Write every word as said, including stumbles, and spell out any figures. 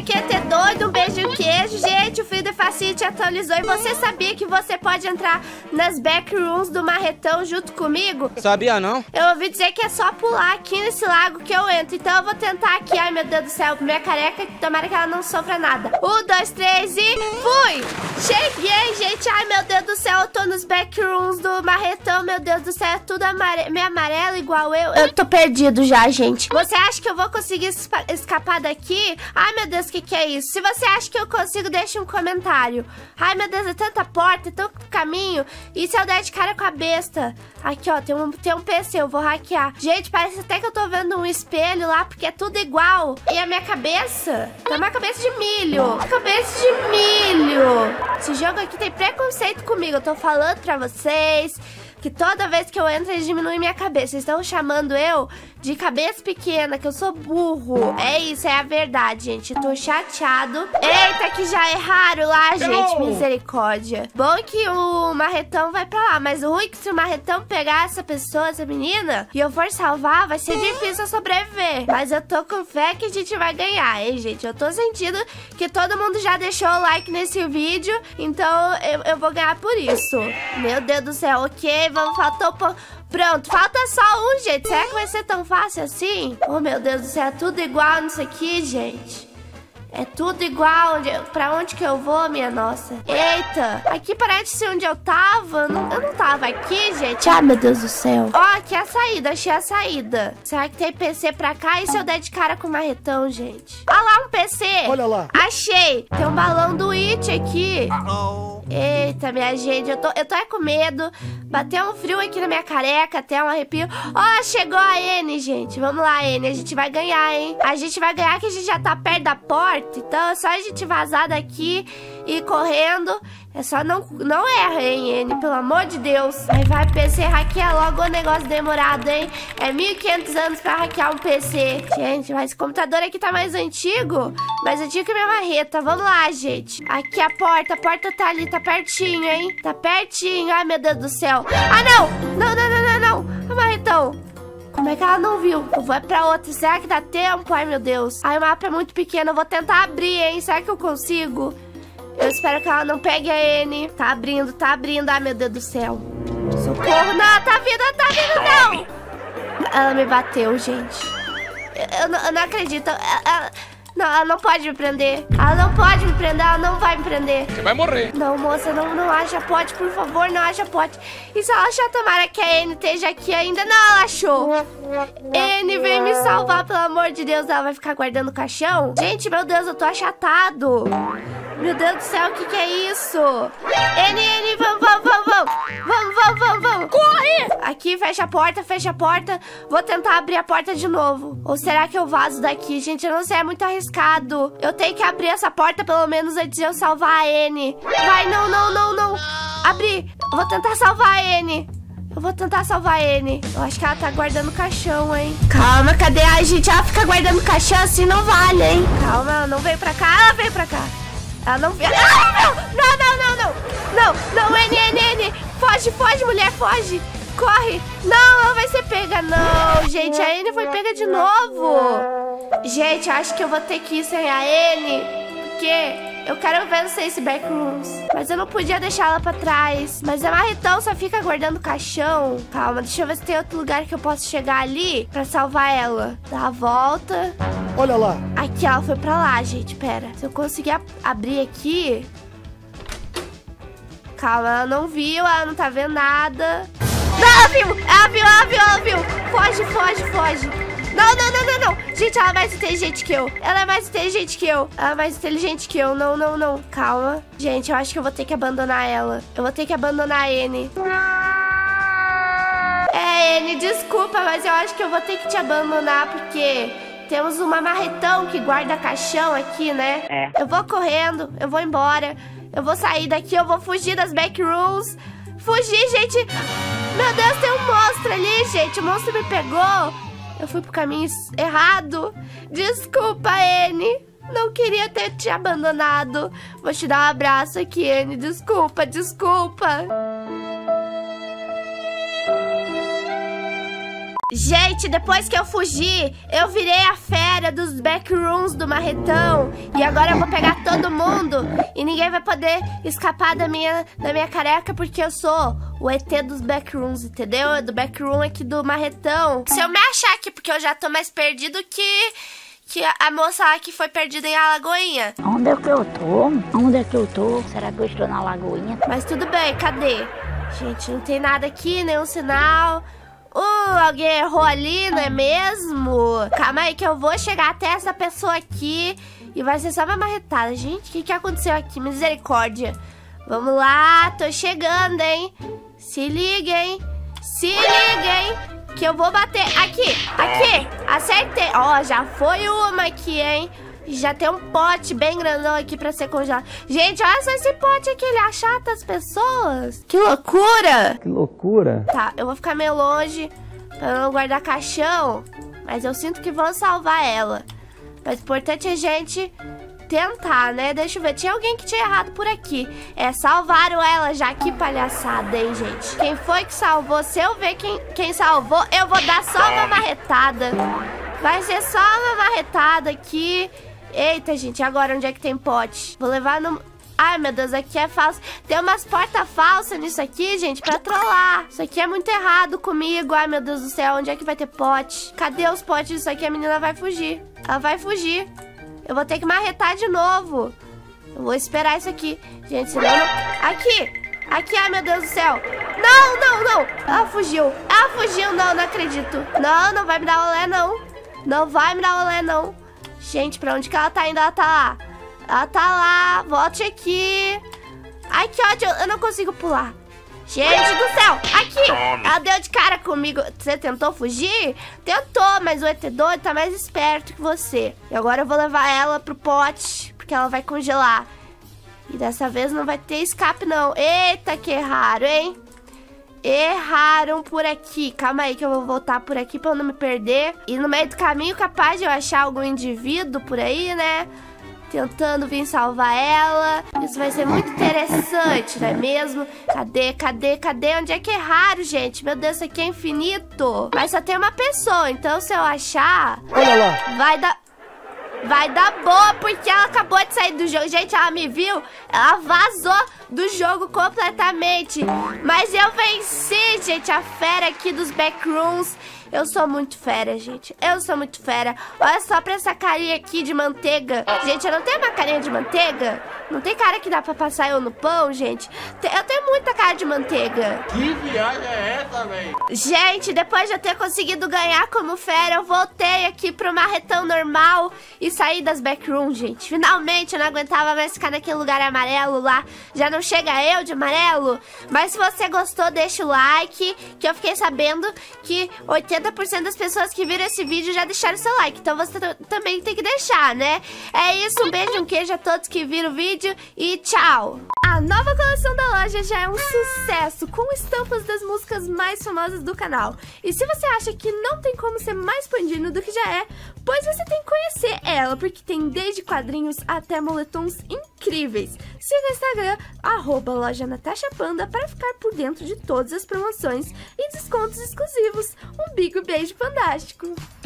Q T doido, um beijo queijo. Gente, o Freedom Facility atualizou. E você sabia que você pode entrar nas backrooms do Marretão junto comigo? Sabia não? Eu ouvi dizer que é só pular aqui nesse lago que eu entro. Então eu vou tentar aqui. Ai, meu Deus do céu. Minha careca, tomara que ela não sofra nada. Um, dois, três e fui! Cheguei, gente. Ai, meu Deus do céu. Eu tô nos backrooms do Marretão. Meu Deus do céu. É tudo amare... meio amarelo igual eu. Eu tô perdido já, gente. Você acha que eu vou conseguir espa... escapar daqui? Ai, meu Deus, o que que é isso? Se você acha que eu consigo, deixa um comentário. Ai, meu Deus, é tanta porta, é tanto caminho. E se eu der de cara com a besta? Aqui, ó, tem um, tem um P C, eu vou hackear. Gente, parece até que eu tô vendo um espelho lá, porque é tudo igual. E a minha cabeça? É uma cabeça de milho. Uma cabeça de milho. Esse jogo aqui tem preconceito comigo. Eu tô falando pra vocês que toda vez que eu entro, ele diminui minha cabeça. Vocês estão chamando eu de cabeça pequena, que eu sou burro. É isso, é a verdade, gente. Eu tô chateado. Eita, que já erraram lá, gente. Misericórdia. Bom que o Marretão vai pra lá, mas o ruim é que se o Marretão pegar essa pessoa, essa menina, e eu for salvar, vai ser difícil eu sobreviver. Mas eu tô com fé que a gente vai ganhar, hein, gente? Eu tô sentindo que todo mundo já deixou o like nesse vídeo, então eu, eu vou ganhar por isso. Meu Deus do céu, ok, vamos, faltou... Pronto, falta só um, gente. Será que vai ser tão fácil assim? Oh, meu Deus do céu, é tudo igual nisso aqui, gente. É tudo igual. Onde eu, pra onde que eu vou, minha nossa? Eita, aqui parece ser onde eu tava. Não, eu não tava aqui, gente. Ai, meu Deus do céu. Ó, oh, aqui é a saída, achei a saída. Será que tem P C pra cá? E se eu der de cara com o Marretão, gente? Olha lá um P C. Olha lá. Achei. Tem um balão do It aqui. Uh-oh. Eita, minha gente, eu tô, eu tô é com medo. Bateu um frio aqui na minha careca, até um arrepio. Ó, oh, chegou a N, gente. Vamos lá, N, a gente vai ganhar, hein? A gente vai ganhar que a gente já tá perto da porta. Então é só a gente vazar daqui e ir correndo. É só não, não erra, hein, N, pelo amor de Deus. Aí vai, P C, hackeia logo o negócio demorado, hein? É mil e quinhentos anos pra hackear um P C. Gente, mas esse computador aqui tá mais antigo. Mais antigo que minha marreta. Vamos lá, gente. Aqui a porta, a porta tá ali, tá pertinho, hein? Tá pertinho. Ai, meu Deus do céu. Ah, não! Não, não, não, não, não. A Marretão. Como é que ela não viu? Eu vou pra outra. Será que dá tempo? Ai, meu Deus. Ai, o mapa é muito pequeno. Eu vou tentar abrir, hein? Será que eu consigo? Eu espero que ela não pegue a N. Tá abrindo, tá abrindo. Ai, meu Deus do céu. Socorro. Não, tá vindo, tá vindo, não. Ela me bateu, gente. Eu, eu, não, eu não acredito. Ela, ela, não, ela não pode me prender. Ela não pode me prender. Ela não vai me prender. Você vai morrer. Não, moça, não, não acha pote, por favor. Não acha pote. E se ela achar, tomara que a N esteja aqui ainda. Não, ela achou. N, vem me salvar, pelo amor de Deus. Ela vai ficar guardando o caixão? Gente, meu Deus, eu tô achatado. Meu Deus do céu, o que que é isso? N, N, vamos, vamos, vamos, vamos. Vamos, vamos, vamos, vamos. Corre! Aqui, fecha a porta, fecha a porta. Vou tentar abrir a porta de novo. Ou será que eu vazo daqui? Gente, eu não sei, é muito arriscado. Eu tenho que abrir essa porta, pelo menos, antes de eu salvar a N. Vai, não, não, não, não. Abri. Eu vou tentar salvar a N. Eu vou tentar salvar a N. Eu acho que ela tá guardando o caixão, hein? Calma, cadê a gente? Ela fica guardando o caixão assim, não vale, hein? Calma, ela não veio pra cá. Ela veio pra cá. Ela não veio. Ah, não, não, não, não, não. Não, não, N, N, N. Foge, foge, mulher, foge. Corre. Não, ela vai ser pega. Não, gente, a N foi pega de novo. Gente, acho que eu vou ter que ir sem a N. Porque eu quero vencer esse backrooms. Mas eu não podia deixar ela pra trás. Mas a Marretão só fica guardando o caixão. Calma, deixa eu ver se tem outro lugar que eu posso chegar ali pra salvar ela. Dá a volta. Olha lá. Aqui, ela foi pra lá, gente. Pera. Se eu conseguir ab abrir aqui... Calma, ela não viu. Ela não tá vendo nada. Não, ela viu! Ela viu, ela viu, ela viu! Foge, foge, foge! Não, não, não, não, não! Gente, ela é mais inteligente que eu! Ela é mais inteligente que eu! Ela é mais inteligente que eu! Não, não, não! Calma! Gente, eu acho que eu vou ter que abandonar ela. Eu vou ter que abandonar a N. É, N, desculpa, mas eu acho que eu vou ter que te abandonar, porque... Temos uma Marretão que guarda caixão aqui, né? É. Eu vou correndo, eu vou embora. Eu vou sair daqui, eu vou fugir das backrooms. Fugir, gente. Meu Deus, tem um monstro ali, gente. O monstro me pegou. Eu fui pro caminho errado. Desculpa, N. Não queria ter te abandonado. Vou te dar um abraço aqui, N. Desculpa, desculpa. Gente, depois que eu fugi, eu virei a fera dos backrooms do marretão. E agora eu vou pegar todo mundo. E ninguém vai poder escapar da minha, da minha careca, porque eu sou o E T dos backrooms, entendeu? Do backroom aqui do marretão. Se eu me achar aqui, porque eu já tô mais perdido que... que a moça lá que foi perdida em Alagoinha. Onde é que eu tô? Onde é que eu tô? Será que eu estou na Lagoinha? Mas tudo bem, cadê? Gente, não tem nada aqui, nenhum sinal. Uh, alguém errou ali, não é mesmo? Calma aí que eu vou chegar até essa pessoa aqui e vai ser só uma marretada. Gente, o que, que aconteceu aqui? Misericórdia. Vamos lá, tô chegando, hein? Se liga, hein? Se liga, hein? Que eu vou bater. Aqui, aqui. Acertei. Ó, já foi uma aqui, hein? Já tem um pote bem grandão aqui pra ser congelado. Gente, olha só esse pote aqui. Ele achata as pessoas. Que loucura. Que loucura. Tá, eu vou ficar meio longe pra não guardar caixão. Mas eu sinto que vão salvar ela. Mas o importante é a gente tentar, né? Deixa eu ver. Tinha alguém que tinha errado por aqui. É, salvaram ela já. Que palhaçada, hein, gente? Quem foi que salvou? Se eu ver quem, quem salvou, eu vou dar só uma marretada. Vai ser só uma marretada aqui. Eita, gente, agora onde é que tem pote? Vou levar no... Ai, meu Deus, aqui é falso. Tem umas portas falsas nisso aqui, gente, pra trollar. Isso aqui é muito errado comigo. Ai, meu Deus do céu, onde é que vai ter pote? Cadê os potes disso aqui? A menina vai fugir. Ela vai fugir. Eu vou ter que marretar de novo. Eu vou esperar isso aqui. Gente, senão não... Aqui! Aqui, ai, meu Deus do céu. Não, não, não. Ela fugiu. Ela fugiu, não, não acredito. Não, não vai me dar olé, não. Não vai me dar olé, não. Gente, pra onde que ela tá indo? Ela tá lá. Ela tá lá. Volte aqui. Ai, que ódio. Eu não consigo pular. Gente do céu. Aqui. Ela deu de cara comigo. Você tentou fugir? Tentou, mas o E T doido tá mais esperto que você. E agora eu vou levar ela pro pote, porque ela vai congelar. E dessa vez não vai ter escape, não. Eita, que raro, hein? Erraram por aqui. Calma aí que eu vou voltar por aqui pra eu não me perder. E no meio do caminho, capaz de eu achar algum indivíduo por aí, né? Tentando vir salvar ela. Isso vai ser muito interessante, não é mesmo? Cadê, cadê, cadê? Onde é que erraram, gente? Meu Deus, isso aqui é infinito. Mas só tem uma pessoa, então se eu achar... Olha lá. Vai dar... Vai dar boa, porque ela acabou de sair do jogo. Gente, ela me viu, ela vazou do jogo completamente. Mas eu venci, gente, a fera aqui dos backrooms. Eu sou muito fera, gente. Eu sou muito fera. Olha só pra essa carinha aqui de manteiga. Gente, eu não tenho uma carinha de manteiga? Não tem cara que dá pra passar eu no pão, gente? Eu tenho muita cara de manteiga. Que viagem é essa, velho? Gente, depois de eu ter conseguido ganhar como fera, eu voltei aqui pro marretão normal e saí das backrooms, gente. Finalmente, eu não aguentava mais ficar naquele lugar amarelo lá. Já não chega eu de amarelo? Mas se você gostou, deixa o like, que eu fiquei sabendo que oitenta por cento das pessoas que viram esse vídeo já deixaram seu like. Então você também tem que deixar, né? É isso, um beijo, um queijo a todos que viram o vídeo e tchau! A nova coleção da loja já é um sucesso, com estampas das músicas mais famosas do canal. E se você acha que não tem como ser mais pandino do que já é, pois você tem que conhecer ela, porque tem desde quadrinhos até moletons incríveis. Siga o Instagram, arroba loja Natasha Panda, para ficar por dentro de todas as promoções e descontos exclusivos. Um big beijo fantástico!